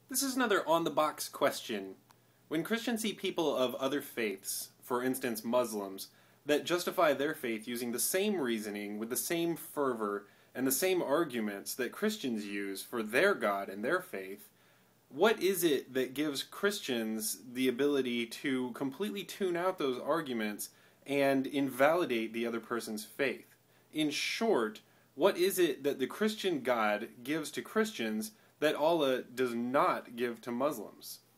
This is another on-the-box question. When Christians see people of other faiths, for instance Muslims, that justify their faith using the same reasoning, with the same fervor, and the same arguments that Christians use for their God and their faith, what is it that gives Christians the ability to completely tune out those arguments and invalidate the other person's faith? In short, what is it that the Christian God gives to Christians that Allah does not give to Muslims?